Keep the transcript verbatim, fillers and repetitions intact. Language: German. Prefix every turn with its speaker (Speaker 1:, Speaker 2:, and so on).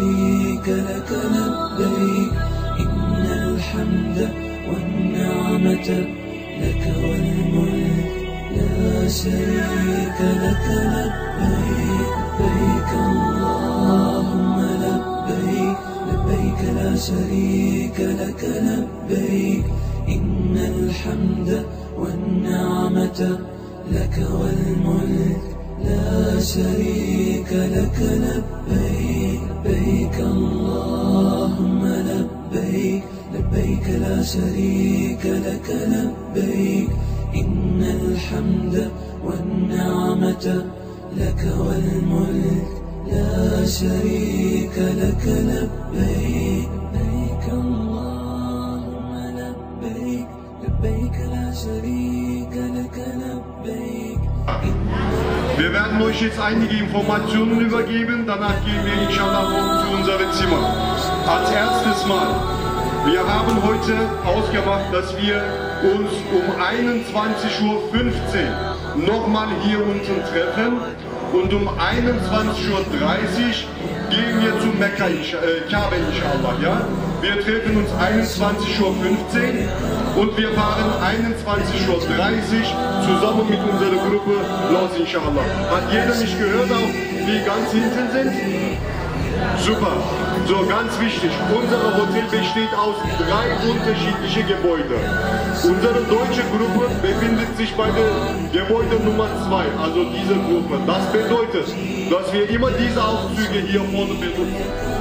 Speaker 1: شريك لك لبيك إن الحمد والنعمة لك والملك لا شريك لك لبيك لبيك اللهم لبيك لبيك لا شريك لك لبيك إن الحمد والنعمة لك والملك لا شريك لك لبيك لبيك اللهم لبيك لبيك لا شريك لك لبيك إن الحمد والنعمة لك والملك لا شريك لك لبيك لبيك اللهم لبيك لبيك لا شريك لك لبيك.
Speaker 2: Wir werden euch jetzt einige Informationen übergeben, danach gehen wir inshallah zu unseren Zimmern. Als erstes Mal, wir haben heute ausgemacht, dass wir uns um einundzwanzig Uhr fünfzehn nochmal hier unten treffen und um einundzwanzig Uhr dreißig gehen wir zu Mekka, äh, Kaaba inshallah, ja? Wir treffen uns einundzwanzig Uhr fünfzehn und wir fahren einundzwanzig Uhr dreißig zusammen mit unserer Gruppe los inshallah. Hat jeder mich gehört, auch die ganz hinten sind? Super. So, ganz wichtig, unser Hotel besteht aus drei unterschiedlichen Gebäuden. Unsere deutsche Gruppe befindet sich bei der Gebäude Nummer zwei, also diese Gruppe. Das bedeutet, dass wir immer diese Aufzüge hier vorne benutzen.